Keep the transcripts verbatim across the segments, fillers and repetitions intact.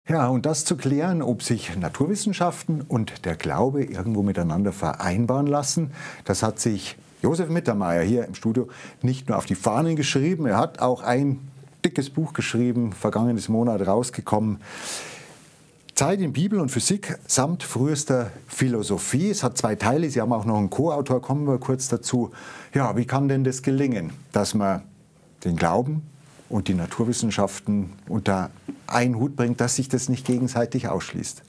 Ja, und das zu klären, ob sich Naturwissenschaften und der Glaube irgendwo miteinander vereinbaren lassen, das hat sich Josef Mittermeier hier im Studio nicht nur auf die Fahnen geschrieben, er hat auch ein dickes Buch geschrieben, vergangenes Monat rausgekommen. Zeit in Bibel und Physik samt frühester Philosophie. Es hat zwei Teile, Sie haben auch noch einen Co-Autor, kommen wir kurz dazu. Ja, wie kann denn das gelingen, dass man den Glauben und die Naturwissenschaften unter einen Hut bringt, dass sich das nicht gegenseitig ausschließt?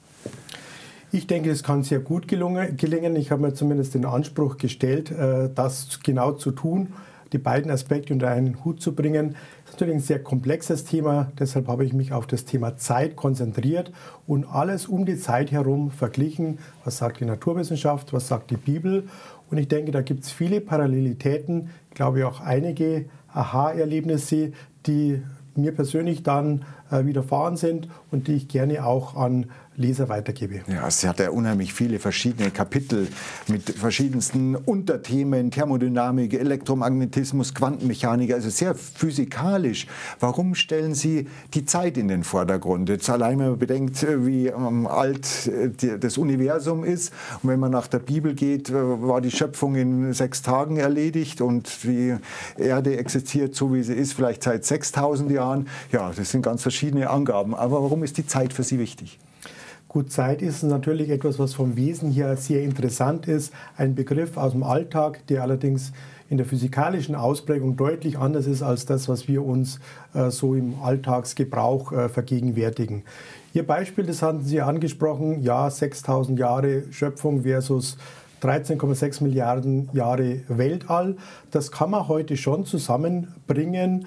Ich denke, es kann sehr gut gelingen. Ich habe mir zumindest den Anspruch gestellt, das genau zu tun, die beiden Aspekte unter einen Hut zu bringen. Das ist natürlich ein sehr komplexes Thema, deshalb habe ich mich auf das Thema Zeit konzentriert und alles um die Zeit herum verglichen. Was sagt die Naturwissenschaft, was sagt die Bibel? Und ich denke, da gibt es viele Parallelitäten, ich glaube auch einige Aha-Erlebnisse, die mir persönlich dann äh, widerfahren sind und die ich gerne auch an Leser weitergebe. Ja, es hat ja unheimlich viele verschiedene Kapitel mit verschiedensten Unterthemen, Thermodynamik, Elektromagnetismus, Quantenmechanik, also sehr physikalisch. Warum stellen Sie die Zeit in den Vordergrund? Jetzt allein, wenn man bedenkt, wie ähm, alt die, das Universum ist, und wenn man nach der Bibel geht, war die Schöpfung in sechs Tagen erledigt und die Erde existiert so, wie sie ist, vielleicht seit sechstausend Jahren. Ja, das sind ganz verschiedene Angaben. Aber warum ist die Zeit für Sie wichtig? Gut, Zeit ist natürlich etwas, was vom Wesen her sehr interessant ist. Ein Begriff aus dem Alltag, der allerdings in der physikalischen Ausprägung deutlich anders ist als das, was wir uns äh, so im Alltagsgebrauch äh, vergegenwärtigen. Ihr Beispiel, das hatten Sie angesprochen, ja, sechstausend Jahre Schöpfung versus dreizehn Komma sechs Milliarden Jahre Weltall. Das kann man heute schon zusammenbringen,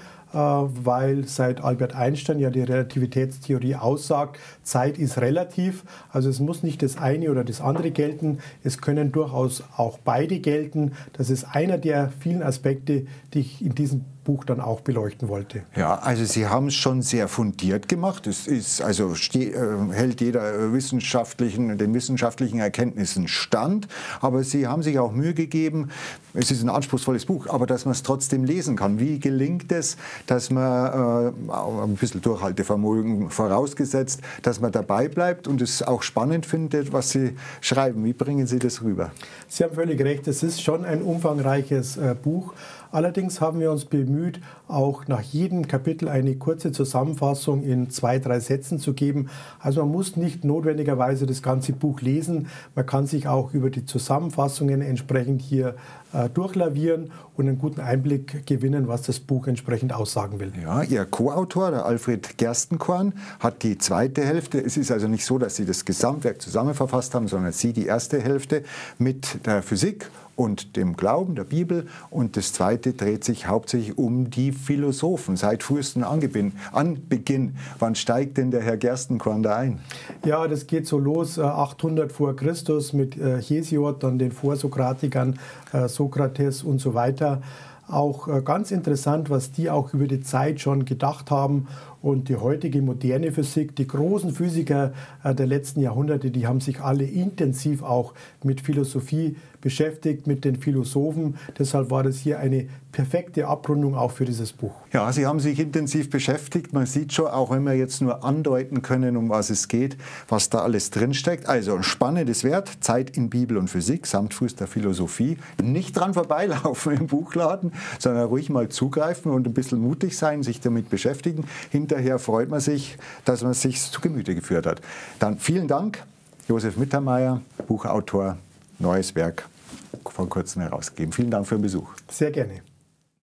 weil seit Albert Einstein ja die Relativitätstheorie aussagt, Zeit ist relativ, also es muss nicht das eine oder das andere gelten, es können durchaus auch beide gelten. Das ist einer der vielen Aspekte, die ich in diesem Buch dann auch beleuchten wollte. Ja, also Sie haben es schon sehr fundiert gemacht. Es ist, also ste äh, hält jeder wissenschaftlichen, den wissenschaftlichen Erkenntnissen stand. Aber Sie haben sich auch Mühe gegeben, es ist ein anspruchsvolles Buch, aber dass man es trotzdem lesen kann. Wie gelingt es, dass man, äh, ein bisschen Durchhaltevermögen vorausgesetzt, dass man dabei bleibt und es auch spannend findet, was Sie schreiben? Wie bringen Sie das rüber? Sie haben völlig recht, es ist schon ein umfangreiches äh, Buch. Allerdings haben wir uns bemüht, auch nach jedem Kapitel eine kurze Zusammenfassung in zwei, drei Sätzen zu geben. Also man muss nicht notwendigerweise das ganze Buch lesen. Man kann sich auch über die Zusammenfassungen entsprechend hier äh, durchlavieren und einen guten Einblick gewinnen, was das Buch entsprechend aussagen will. Ja, Ihr Co-Autor, der Alfred Gerstenkorn, hat die zweite Hälfte. Es ist also nicht so, dass Sie das Gesamtwerk zusammenverfasst haben, sondern Sie die erste Hälfte mit der Physik und dem Glauben, der Bibel, und das zweite dreht sich hauptsächlich um die Philosophen seit frühesten Anbeginn. Wann steigt denn der Herr Gerstenkorn da ein? Ja, das geht so los, achthundert vor Christus mit Hesiod, dann den Vorsokratikern, Sokrates und so weiter. Auch ganz interessant, was die auch über die Zeit schon gedacht haben. Und die heutige moderne Physik, die großen Physiker der letzten Jahrhunderte, die haben sich alle intensiv auch mit Philosophie beschäftigt, mit den Philosophen. Deshalb war das hier eine perfekte Abrundung auch für dieses Buch. Ja, Sie haben sich intensiv beschäftigt. Man sieht schon, auch wenn wir jetzt nur andeuten können, um was es geht, was da alles drinsteckt. Also ein spannendes Werk, Zeit in Bibel und Physik samt frühester Philosophie. Nicht dran vorbeilaufen im Buchladen, sondern ruhig mal zugreifen und ein bisschen mutig sein, sich damit beschäftigen. Hinterher freut man sich, dass man es sich zu Gemüte geführt hat. Dann vielen Dank, Josef Mittermeier, Buchautor, neues Werk, vor kurzem herausgegeben. Vielen Dank für den Besuch. Sehr gerne.